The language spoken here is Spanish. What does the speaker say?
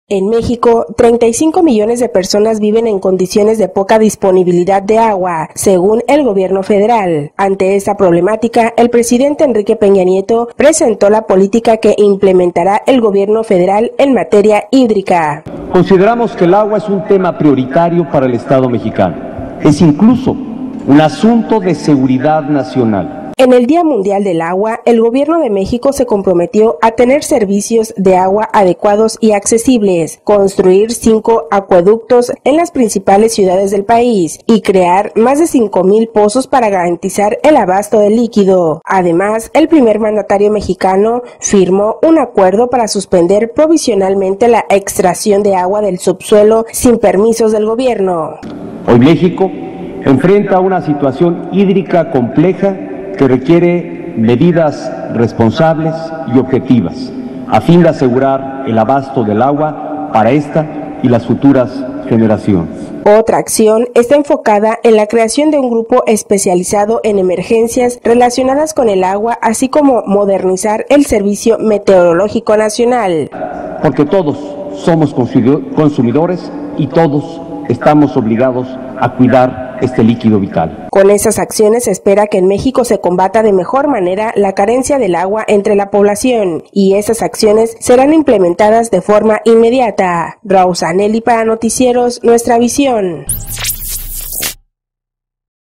En México, 35 millones de personas viven en condiciones de poca disponibilidad de agua, según el gobierno federal. Ante esta problemática, el presidente Enrique Peña Nieto presentó la política que implementará el gobierno federal en materia hídrica. Consideramos que el agua es un tema prioritario para el Estado mexicano. Es incluso un asunto de seguridad nacional. En el Día Mundial del Agua, el Gobierno de México se comprometió a tener servicios de agua adecuados y accesibles, construir 5 acueductos en las principales ciudades del país y crear más de 5,000 pozos para garantizar el abasto de líquido. Además, el primer mandatario mexicano firmó un acuerdo para suspender provisionalmente la extracción de agua del subsuelo sin permisos del gobierno. Hoy México enfrenta una situación hídrica compleja que requiere medidas responsables y objetivas a fin de asegurar el abasto del agua para esta y las futuras generaciones. Otra acción está enfocada en la creación de un grupo especializado en emergencias relacionadas con el agua, así como modernizar el Servicio Meteorológico Nacional. Porque todos somos consumidores y todos estamos obligados a cuidar este líquido vital. Con esas acciones se espera que en México se combata de mejor manera la carencia del agua entre la población, y esas acciones serán implementadas de forma inmediata. Rausanelli para Noticieros Nuestra Visión.